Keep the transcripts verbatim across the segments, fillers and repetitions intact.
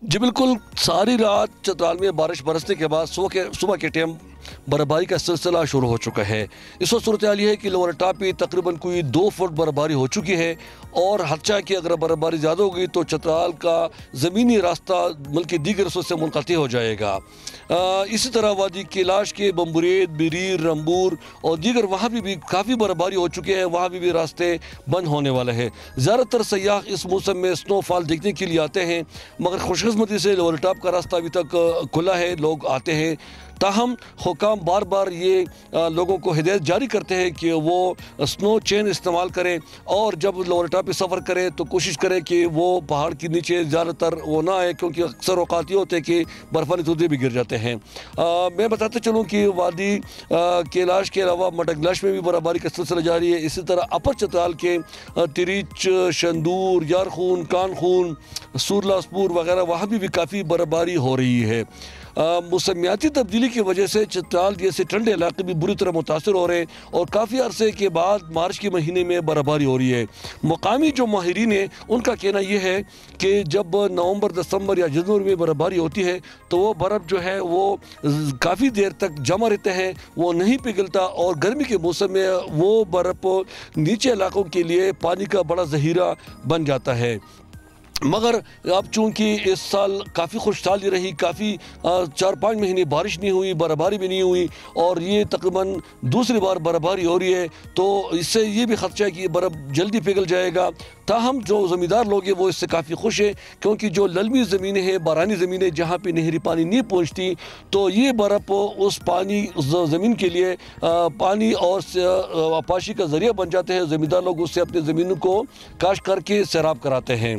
जी बिल्कुल, सारी रात चतराल में बारिश बरसने के बाद सुबह के सुबह के टाइम बर्फबारी का सिलसिला शुरू हो चुका है। इस वक्त सूरत हाल ये है कि लोअर टॉप पे तकरीबन कोई दो फुट बर्फबारी हो चुकी है और हदशा कि अगर बर्फबारी ज़्यादा होगी तो चतराल का ज़मीनी रास्ता मुल्क के दीगर हिस्सों से मुनक़ती हो जाएगा। आ, इसी तरह वादी कैलाश के बम्बुरेद, बिरीर, रंबूर और दीगर वहाँ भी, भी काफ़ी बर्फबारी हो चुकी है, वहाँ भी, भी रास्ते बंद होने वाले हैं। ज़्यादातर सयाह इस मौसम में स्नोफॉल देखने के लिए आते हैं, मगर खुशकिस्मती से लोअर टॉप का रास्ता अभी तक खुला है, लोग आते हैं। ताहम हुकाम बार बार ये आ, लोगों को हिदायत जारी करते हैं कि वो स्नो चेन इस्तेमाल करें और जब लोअर टॉप पे सफ़र करें तो कोशिश करें कि वो पहाड़ के नीचे ज़्यादातर वो ना आए, क्योंकि अक्सर औक़ात ये होते हैं कि बर्फ़ानी तूदे भी गिर जाते हैं। आ, मैं बताते चलूँ कि वादी कैलाश के अलावा मडगलाश में भी बर्फबारी का सिलसिला जारी है। इसी तरह अपर चतराल के तिरीच, शंदूर, यारखून, कानखून, सूरलासपुर वगैरह वहाँ भी, भी काफ़ी बर्फबारी हो रही है। मौसमियाती तब्दीली की वजह से चतराल जैसे ठंडे इलाके भी बुरी तरह मुतासर हो रहे हैं और काफ़ी अरसे के बाद मार्च के महीने में बर्फबारी हो रही है। मुकामी जो माहिरीन हैं उनका कहना यह है कि जब नवंबर, दिसंबर या जनवरी में बर्फबारी होती है तो वो बर्फ़ जो है वो काफ़ी देर तक जमा रहते हैं, वो नहीं पिघलता और गर्मी के मौसम में वो बर्फ़ नीचे इलाकों के लिए पानी का बड़ा ज़ख़ीरा बन जाता है। मगर अब चूँकि इस साल काफ़ी खुशहाली रही, काफ़ी चार पाँच महीने बारिश नहीं हुई, बर्फबारी भी नहीं हुई और ये तकरीबन दूसरी बार बर्फबारी हो रही है, तो इससे ये भी ख़दशा है कि ये बर्फ़ जल्दी पिघल जाएगा। ताहम जो ज़मींदार लोग हैं वो इससे काफ़ी खुश हैं, क्योंकि जो ललमी ज़मीनें हैं, बारानी ज़मीनें जहाँ पे नहरी पानी नहीं पहुँचती, तो ये बर्फ़ उस पानी उस ज़मीन के लिए पानी और आपाशी का ज़रिया बन जाते हैं। ज़मींदार लोग उससे अपनी ज़मीनों को काश करके सैराब कराते हैं।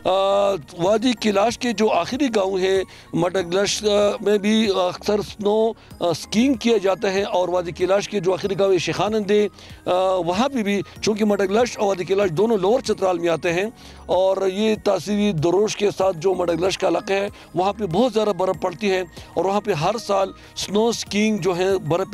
वादी कैलाश के जो आखिरी गांव है मडगलाश में भी अक्सर स्नो स्कीइंग किया जाता है और वादी कैलाश के जो आखिरी गांव है शेखानंद है, वहाँ पे भी चूँकि मडगलाश और वादी कैलाश दोनों लोअर चतराल में आते हैं और ये तासीरी दरोश के साथ जो मडगलाश का इलाका है वहाँ पे बहुत ज़्यादा बर्फ़ पड़ती है और वहाँ पे हर साल स्नो स्कीइंग जो है बर्फ़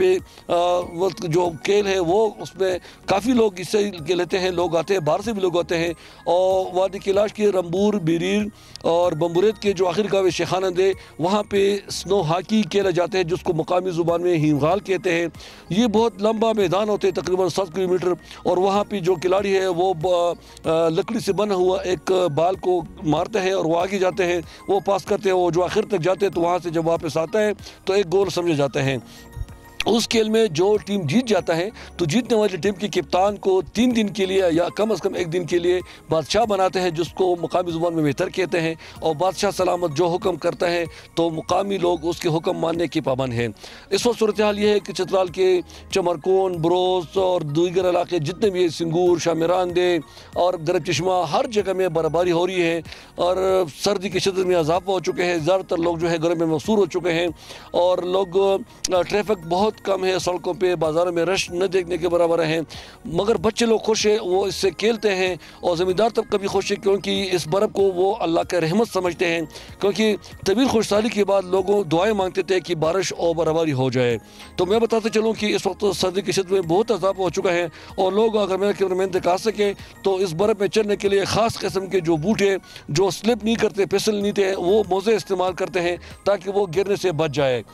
पे जो खेल है वो उसमें काफ़ी लोग इससे लेते हैं, लोग आते हैं, बाहर से भी लोग आते हैं। और वादी कैलाश के रंबूर, बिरीर और बम्बुरेद के जो आखिर गाँव शेखानंद है वहाँ पे स्नो हॉकी खेला जाते हैं, जिसको मुकामी ज़ुबान में हिमगाल कहते हैं। ये बहुत लंबा मैदान होते हैं, तकरीबन सात किलोमीटर, और वहाँ पे जो खिलाड़ी है वो लकड़ी से बना हुआ एक बाल को मारते हैं और वो आगे जाते हैं, वो पास करते हैं, वो जो आखिर तक जाते हैं तो वहाँ से जब वापस आता है तो एक गोल समझे जाते हैं। उस खेल में जो टीम जीत जाता है तो जीतने वाली टीम के कप्तान को तीन दिन के लिए या कम अज़ कम एक दिन के लिए बादशाह बनाते हैं, जिसको मुकामी ज़ुबान में मेहतर कहते हैं, और बादशाह सलामत जो हुक्म करता है तो मुकामी लोग उसके हुक्म मानने के पाबंद हैं। इस वक्त सूरत हाल ये है कि चतराल के चमरकोन, बरोस और दीगर इलाके जितने भी सिंगूर, शामिरानदे और गरब चश्मा, हर जगह में बर्फबारी हो रही है और सर्दी की शिद्दत में इजाफा हो चुके हैं। ज़्यादातर लोग जो है घरों में मसूर हो चुके हैं और लोग ट्रैफिक बहुत कम है, सड़कों पे बाज़ारों में रश न देखने के बराबर है, मगर बच्चे लोग खुश हैं, वो इससे खेलते हैं और ज़मींदार तब कभी खुश है, क्योंकि इस बर्फ़ को वो अल्लाह का रहमत समझते हैं, क्योंकि तवील खुशहाली के बाद लोगों दुआएं मांगते थे कि बारिश और बर्फबारी हो जाए। तो मैं बताते चलूँ कि इस वक्त सर्दी की शिद्दत में बहुत इजाफा हो चुका है और लोग अगर मेरे कैमरा मैन दिखा सके तो इस बर्फ़ में चलने के लिए ख़ास किस्म के जो बूट है जो स्लिप नहीं करते, फिसल नहीं थे, वो मोज़े इस्तेमाल करते हैं ताकि वो गिरने से बच जाए।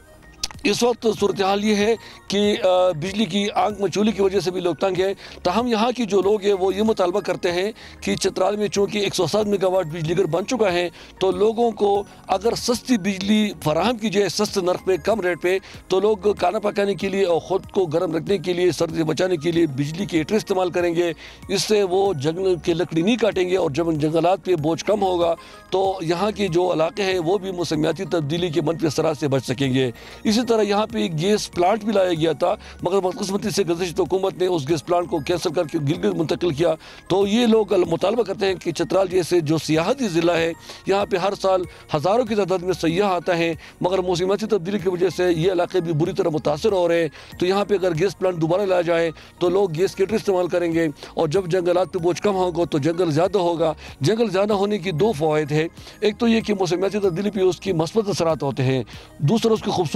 इस वक्त सूरत हाल ये है कि बिजली की आग मचूली की वजह से भी लोग तंग हैं। ताहम यहाँ की जो लोग हैं वो ये मुतालबा करते हैं कि चतराल में चूँकि एक सौ सात मेगावाट बिजली घर बन चुका है तो लोगों को अगर सस्ती बिजली फराहम की जाए सस्ते नर्ख पे, कम रेट पे, तो लोग खाना पकाने के लिए और ख़ुद को गर्म रखने के लिए, सर्दी से बचाने के लिए बिजली के हीटर इस्तेमाल करेंगे। इससे वो जंगल की लकड़ी नहीं काटेंगे और जब जंगलात पर बोझ कम होगा तो यहाँ के जो इलाके हैं वो भी मौसमियाती तब्दीली के मनफी असरात से बच सकेंगे। इसी तरह यहाँ पे एक गैस प्लांट भी लाया गया था, मगर बदकिस्मती से गुज़श्ता हुकूमत ने उस गैस प्लांट को कैंसिल करके गिलगित मुंतकिल किया। तो ये लोग मुतालबा करते हैं कि चतराल जैसे जो सियाहती ज़िला है यहाँ पे हर साल हज़ारों की तादाद में सयाह आता है, मगर मौसमियाती तब्दीली की वजह से ये इलाके भी बुरी तरह मुतासर हो रहे हैं। तो यहाँ पर अगर गैस प्लांट दोबारा लाया जाए तो लोग गैस हीटर इस्तेमाल करेंगे और जब जंगलात पर बोझ कम होगा तो जंगल ज़्यादा होगा। जंगल ज़्यादा होने की दो फ़वाइद है, एक तो ये कि मौसमियाती तब्दीली पर उसकी मस्बत असरात होते हैं, दूसरा उसकी खूबसूरती है।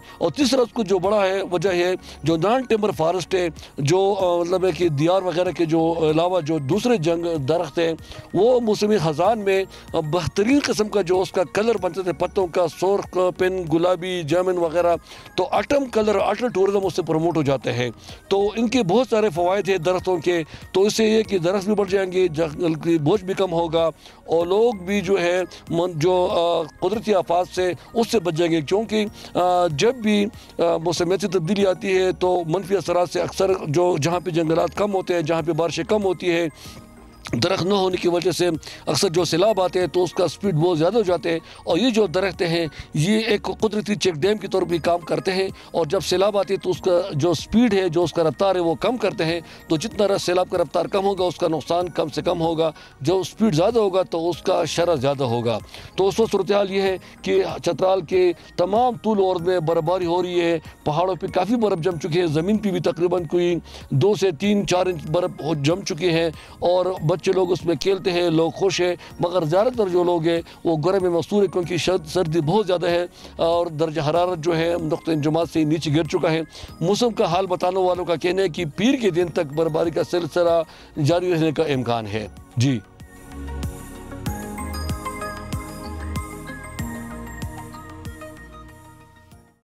اور تیسرا اس کو جو بڑا ہے وجہ ہے جو نان ٹمبر فارسٹ ہے، جو مطلب ہے کہ دیار وغیرہ کے جو علاوہ جو دوسرے جنگ درخت ہیں وہ موسم خزان میں بہترین قسم کا جو اس کا کلر بنتے تھے پتوں کا، سرخ، پن، گلابی، جامن وغیرہ، تو آٹم کلر، آٹم ٹورزم اس سے پروموٹ ہو جاتے ہیں۔ تو ان کے بہت سارے فوائد ہیں درختوں کے، تو اس سے یہ کہ درخت بھی بڑھ جائیں گے، جنگل کی بوجھ بھی کم ہوگا، اور لوگ بھی جو ہے جو قدرتی آفات سے اس سے بچ جائیں گے، کیونکہ جب بھی موسمیاتی تبدیلی آتی ہے تو منفی اثرات سے اکثر جو جہاں پہ جنگلات کم ہوتے ہیں، جہاں پہ بارشیں کم ہوتی ہے، درخت نہ ہونے کی وجہ سے اکثر جو سیلاب آتے ہیں تو اس کا سپیڈ بہت زیادہ ہو جاتے ہیں، اور یہ جو درخت ہیں یہ ایک قدرتی چیک ڈیم کی طور بھی کام کرتے ہیں، اور جب سیلاب آتی ہے تو اس کا جو سپیڈ ہے، جو اس کا رفتار ہے وہ کم کرتے ہیں، تو جتنا سیلاب کا رفتار کم ہوگا اس کا نقصان کم سے کم ہوگا، جو سپیڈ زیادہ ہوگا تو اس کا شرح زیادہ ہوگا۔ تو اس وقت صورتحال یہ ہے کہ چترال کے تمام طول و عرض میں برفباری ہو رہی ہے، پہاڑوں پہ کافی برف جم چکی ہے، زمین پہ بھی تقریباً کوئی دو سے تین چار انچ برف جم چکی ہے، اور بچے لوگ اس میں کھیلتے ہیں، لوگ خوش ہیں، مگر زیادہ تر جو لوگ ہیں وہ گرم میں مصروف ہیں، کیونکہ سردی بہت زیادہ ہے اور درجہ حرارت جو ہے نقطہ انجماد سے نیچے گر چکا ہے۔ موسم کا حال بتانے والوں کا کہنا ہے کہ پیر کے دن تک برفباری کا سلسلہ جاری رہنے کا امکان ہے۔ جی